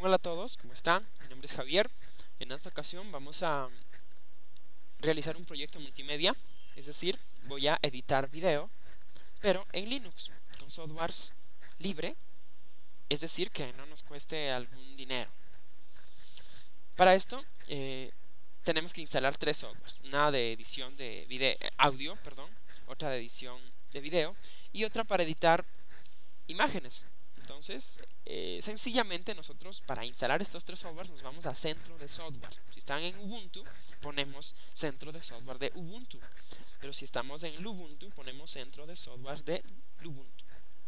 Hola a todos, ¿cómo están? Mi nombre es Javier. En esta ocasión vamos a realizar un proyecto multimedia, es decir, voy a editar video, pero en Linux, con softwares libre, es decir, que no nos cueste algún dinero. Para esto, tenemos que instalar tres softwares, una de edición de audio, otra de edición de video y otra para editar imágenes. Entonces, sencillamente nosotros para instalar estos tres softwares nos vamos a centro de software. Si están en Ubuntu, ponemos centro de software de Ubuntu. Pero si estamos en Lubuntu, ponemos centro de software de Lubuntu.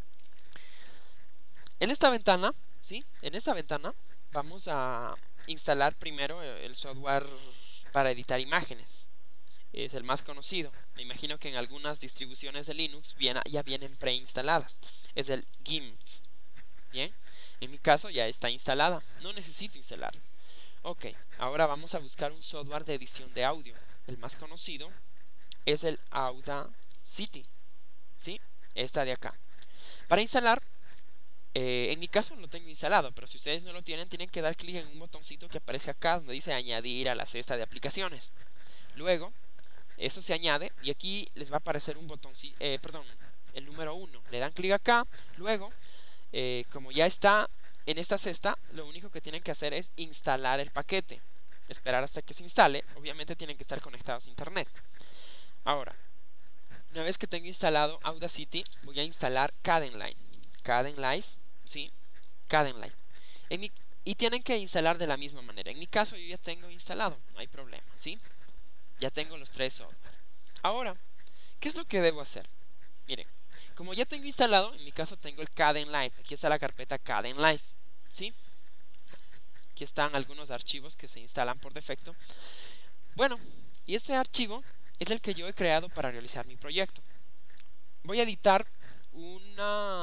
En esta ventana, ¿sí? En esta ventana vamos a instalar primero el software para editar imágenes. Es el más conocido. Me imagino que en algunas distribuciones de Linux ya vienen preinstaladas. Es el GIMP. Bien, en mi caso ya está instalada, no necesito instalarla. Ok, ahora vamos a buscar un software de edición de audio. El más conocido es el Audacity, ¿sí? Esta de acá. Para instalar, en mi caso lo tengo instalado, pero si ustedes no lo tienen, tienen que dar clic en un botoncito que aparece acá donde dice añadir a la cesta de aplicaciones. Luego, eso se añade y aquí les va a aparecer un botoncito, el número 1. Le dan clic acá, luego como ya está en esta cesta, lo único que tienen que hacer es instalar el paquete. Esperar hasta que se instale. Obviamente tienen que estar conectados a internet. Ahora, una vez que tengo instalado Audacity, voy a instalar Kdenlive. Kdenlive, ¿sí? Kdenlive. Y tienen que instalar de la misma manera. En mi caso yo ya tengo instalado, no hay problema, ¿sí? Ya tengo los tres software. Ahora, ¿qué es lo que debo hacer? Miren, como ya tengo instalado, en mi caso tengo el Kdenlive. Aquí está la carpeta Kdenlive, ¿sí? Aquí están algunos archivos que se instalan por defecto. Bueno, y este archivo es el que yo he creado para realizar mi proyecto. Voy a editar un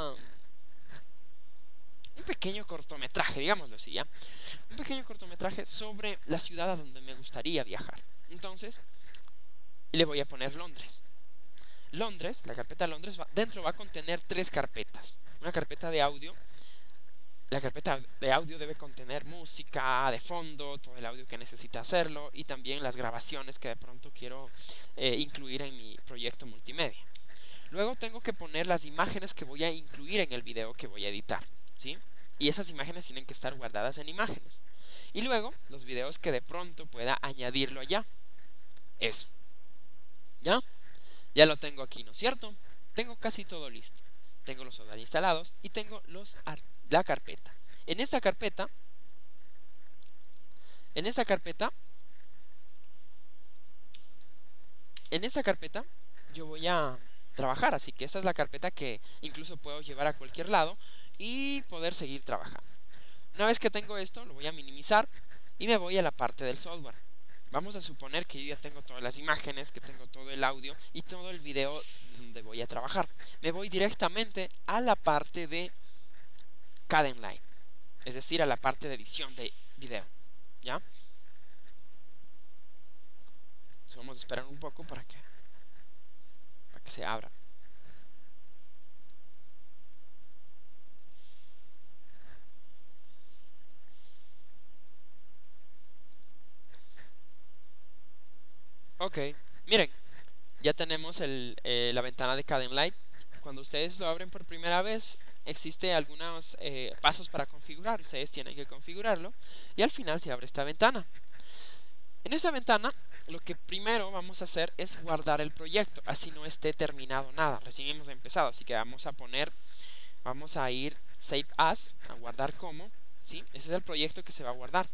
pequeño cortometraje, digámoslo así, ¿ya? Un pequeño cortometraje sobre la ciudad a donde me gustaría viajar. Entonces, le voy a poner Londres. Londres, la carpeta Londres, dentro va a contener tres carpetas. Una carpeta de audio. La carpeta de audio debe contener música de fondo, todo el audio que necesita hacerlo y también las grabaciones que de pronto quiero incluir en mi proyecto multimedia. Luego tengo que poner las imágenes que voy a incluir en el video que voy a editar, ¿sí? Y esas imágenes tienen que estar guardadas en imágenes. Y luego los videos que de pronto pueda añadirlo allá. Eso. ¿Ya? Ya lo tengo aquí, ¿no es cierto? Tengo casi todo listo. Tengo los software instalados y tengo la carpeta. En esta carpeta, yo voy a trabajar, así que esta es la carpeta que incluso puedo llevar a cualquier lado y poder seguir trabajando. Una vez que tengo esto, lo voy a minimizar y me voy a la parte del software. Vamos a suponer que yo ya tengo todas las imágenes, que tengo todo el audio y todo el video donde voy a trabajar. Me voy directamente a la parte de Kdenlive, es decir, a la parte de edición de video, ¿ya? Entonces vamos a esperar un poco para que se abra. Ok, miren, ya tenemos la ventana de Kdenlive. Cuando ustedes lo abren por primera vez, existe algunos pasos para configurar. Ustedes tienen que configurarlo y al final se abre esta ventana. En esta ventana, lo que primero vamos a hacer es guardar el proyecto, así no esté terminado nada. Recién hemos empezado, así que vamos a ir Save As, a guardar como, ¿sí? Ese es el proyecto que se va a guardar.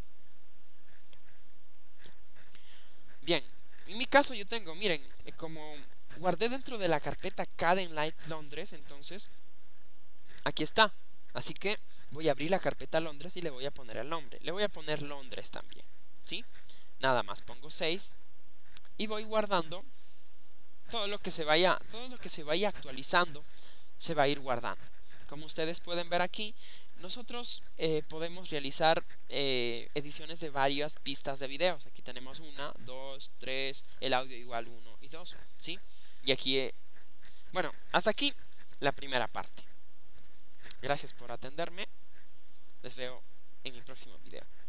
Bien, en mi caso yo tengo, miren, como guardé dentro de la carpeta Kdenlive Londres, entonces aquí está. Así que voy a abrir la carpeta Londres y le voy a poner el nombre. Le voy a poner Londres también, ¿sí? Nada más pongo Save y voy guardando todo lo que se vaya actualizando, se va a ir guardando. Como ustedes pueden ver aquí, nosotros podemos realizar ediciones de varias pistas de videos. Aquí tenemos 1, 2, 3, el audio igual 1 y 2, ¿sí? Y aquí, bueno, hasta aquí la primera parte. Gracias por atenderme. Les veo en mi próximo video.